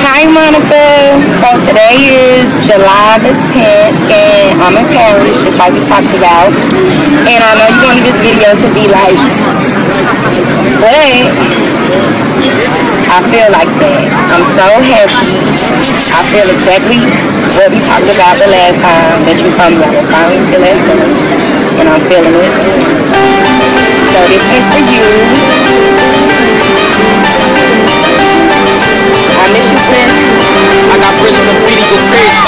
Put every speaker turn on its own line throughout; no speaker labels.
Hi Monica. So today is July the 10th and I'm in Paris just like we talked about. And I know you want this video to be like, but I feel like that. I'm so happy. I feel exactly what we talked about the last time that you told me I was finally feeling it. And I'm feeling it. So this is for you. I miss you, sis.
I got prison on the beat, go crazy.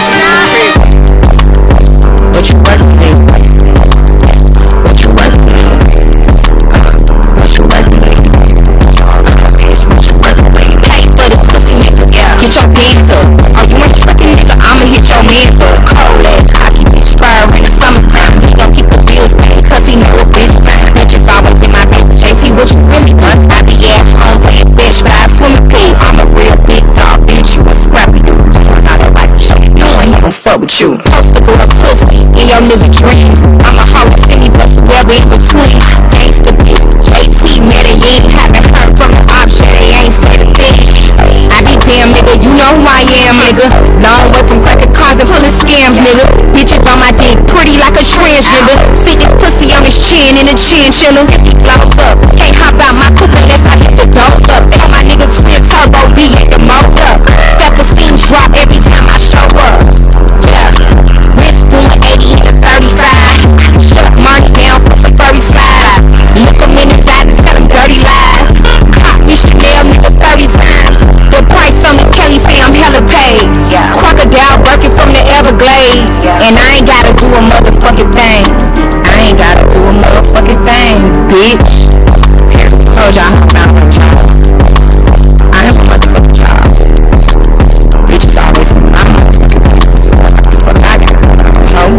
What you working with? What you working with? What you working with? What you working with? Pay for the pussy, nigga. Yeah. Get your hands up. Oh, you ain't trucking, nigga. I'ma hit your mans up. Cold ass hockey bitch fire in the summertime. He gon' keep the bills paid, cause he know a bitch fine. Bitches always in my baby JC. What you really done? I be at home playing fish by a swimming pool. I'm a real big dog, bitch. You a scrappy dude. Not a right show. You ain't gon' fuck with you. Post the girl pussy in your nigga dreams. I'm a hoe city, but whoever in between. Gangsta bitch, JT, man, they ain't haven't heard from the option. They ain't said a thing. I be damn, nigga, you know who I am, nigga. Long way from cracker cars and pulling scams, nigga. Bitches on my dick, pretty like a trans, nigga. See this pussy on his chin in the chinchilla. If he blows up, can't hop out my coupe unless I hit the doors up. Tell my nigga twin turbo B at the motor. Self-esteem drop every time I show up. Yeah, wrist doing 80 to 35. Shut money down for some 30 slides. Look him in his eyes and tell him dirty lies. Caught me Chanel nigga 30 times. The price on this Kelly say I'm hella paid. Crocodile working from the Everglades. And I ain't gotta do a motherfucking thing. I ain't gotta do a motherfucking thing, bitch. Told y'all I found my job. I have a motherfucking job. Bitches always my motherfucking business. What the fuck I got going on,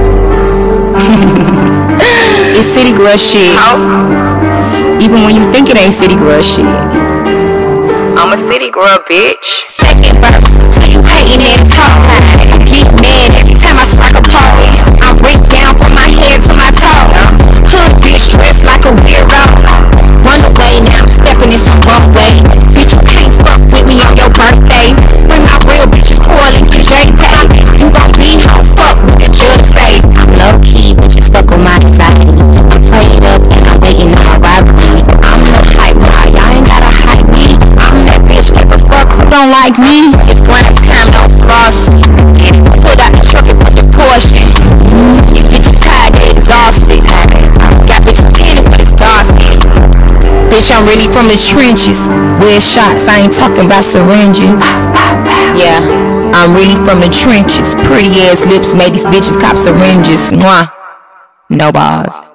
ho? It's city girl shit. Even when you think it ain't city girl shit. I'm a city girl, bitch. Second verse, so you hating and talk. Get mad every time I strike a pose. I break down from my head to my toes. Hood bitch dressed like a weirdo. Run away now, stepping in some runway. Bitch, you can't fuck with me on your birthday. Bring my real bitches coiling to JPay. You gon' be home, fuck with the judge say. I'm low key, bitches fuck with my anxiety. I'm prayed up and I'm waiting on my robbery. I'm no hype, nah, y'all ain't gotta hype me. I'm that bitch, give a fuck who don't like me. It's grind time, don't floss. Put out the truck and put the Porsche. These bitches tired, they exhausted. Got bitches panning for this basket. Bitch, I'm really from the trenches. Where shots, I ain't talking about syringes. Yeah, I'm really from the trenches. Pretty ass lips made these bitches cop syringes. Mwah. No bars.